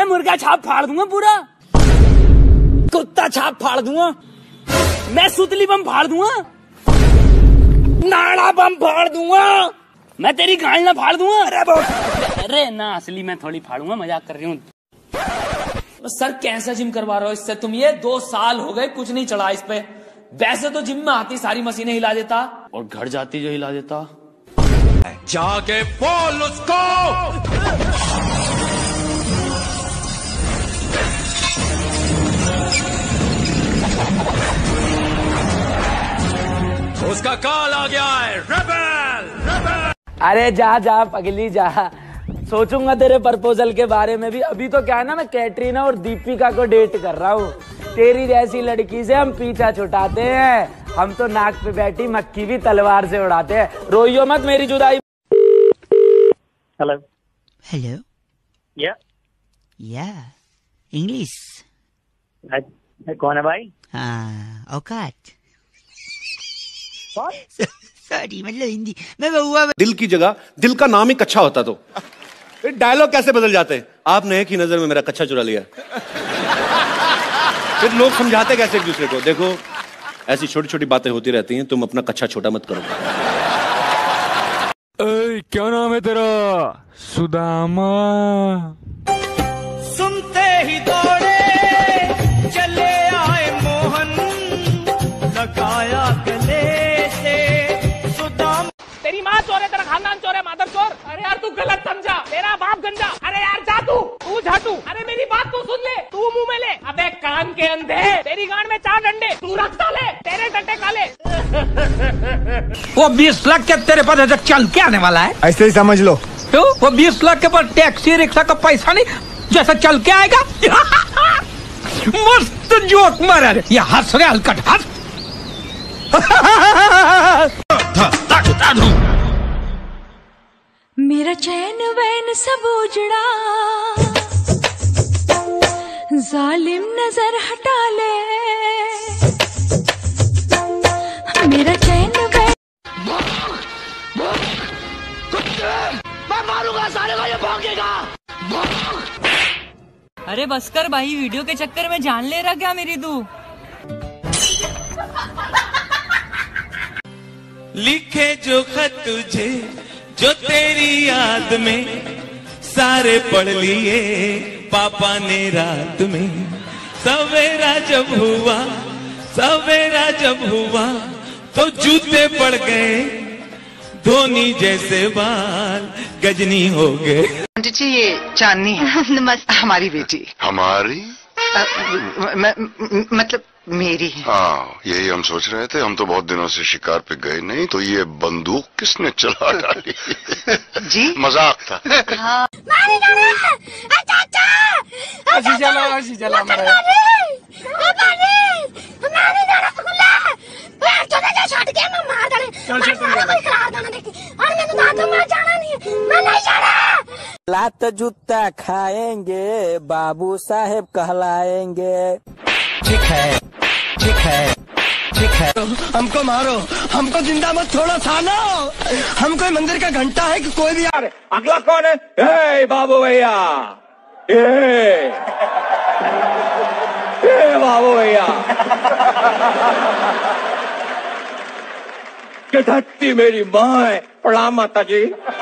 मुर्गा छाप फाड़ दूंगा पूरा, कुत्ता छाप फाड़ दूंगा, मैं सुतली बम फाड़ दूंगा, नाड़ा बम फाड़ दूंगा, मैं तेरी गांड ना फाड़ दूंगा। अरे ना, असली मैं थोड़ी फाड़ूंगा, मजाक कर रही हूँ। सर कैसा जिम करवा रहे हो इससे तुम? ये 2 साल हो गए कुछ नहीं चढ़ा इस पे। वैसे तो जिम में आती सारी मशीनें हिला देता, और घर जाती जो हिला देता। जाके बोल उसको। उसका कॉल आ गया है, रेबेल रेबेल। अरे जा जा पगली जा, सोचूंगा तेरे प्रपोजल के बारे में भी। अभी तो क्या है ना, मैं कैटरीना और दीपिका को डेट कर रहा हूँ। तेरी जैसी लड़की से हम पीछा छुटाते हैं, हम तो नाक पे बैठी मक्खी भी तलवार से उड़ाते हैं। रोइयो मत मेरी जुदाई। हेलो हेलो या इंग्लिश। कौन है भाई? हाँ औकात। कौन? सॉरी मतलब हिंदी में बहुआ। दिल की जगह दिल का नाम ही कच्चा होता तो डायलॉग कैसे बदल जाते हैं। आपने एक ही नजर में मेरा कच्चा चुरा लिया। फिर लोग समझाते कैसे एक दूसरे को। देखो ऐसी छोटी छोटी बातें होती रहती हैं, तुम अपना कच्चा छोटा मत करो। क्या नाम है तेरा? सुदामा। सुनते ही दौड़े चले आए मोहन, लगाया गले से सुदाम। तेरी माँ चोर है, तेरा खानदान चोर है, मादर चोर। अरे यार तू गलत समझा, तेरा बाप गंजा। अरे यार जा तू झाटू। अरे मेरी बात तू सुन ले, तू मुंह में ले। अबे कान के अंधे, तेरी गांड में 4 डंडे, तू रखता ले, तेरे डंडे काले। वो 20 लाख के तेरे पास ऐसा चल के आने वाला है, ऐसे ही समझ लो। तो वो 20 लाख के पास टैक्सी रिक्शा का पैसा नहीं, जैसा चल के आएगा। मस्त जोक मारा रे, ये हंस रहे हलकट हंस। मेरा चैन वैन सब उजड़ा, जालिम नजर हटा ले। मेरा चैन वैन। मैं मारूंगा साले को, ये भौंकेगा। अरे बस कर भाई, वीडियो के चक्कर में जान ले रहा क्या मेरी तू? लिखे जो खत तुझे जो तेरी याद में, सारे पढ़ लिए पापा ने रात में। सवेरा जब हुआ तो जूते पड़ गए, धोनी जैसे बाल गजनी हो गए। जी ये चांदनी है। नमस्ते। हमारी बेटी। हमारी? मतलब मेरी है। हाँ यही हम सोच रहे थे, हम तो बहुत दिनों से शिकार पे गए नहीं। तो ये बंदूक किसने चला डाली? जी मजाक था। हाँ। लात जूता खाएंगे, बाबू साहेब कहलाएंगे। ठीक है ठीक है ठीक है, हमको मारो, हमको जिंदा मत छोड़ो सालो। हम कोई मंदिर का घंटा है कि कोई भी। अगला कौन है? ए बाबू भैया, ए बाबू भैया। चटती मेरी माँ है, प्रणाम माता जी।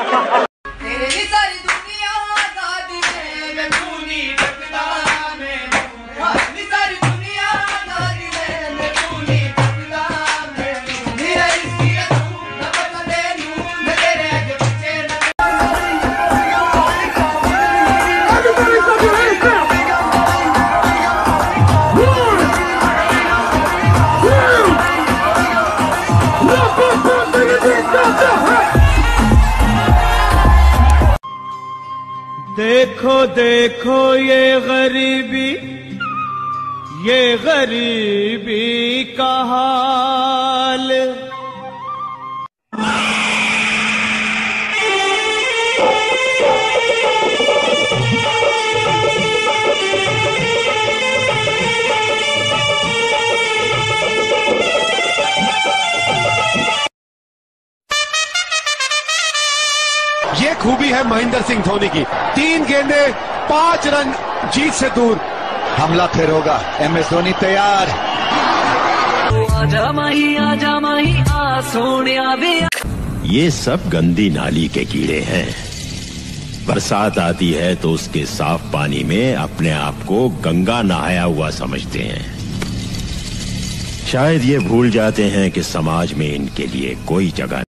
देखो देखो ये गरीबी का हाल। ये खूबी है महेंद्र सिंह धोनी की। 3 गेंदें 5 रन जीत से दूर। हमला फिर होगा। MS धोनी तैयार। आजा माही आ सोनिया वे। ये सब गंदी नाली के कीड़े हैं। बरसात आती है तो उसके साफ पानी में अपने आप को गंगा नहाया हुआ समझते हैं। शायद ये भूल जाते हैं कि समाज में इनके लिए कोई जगह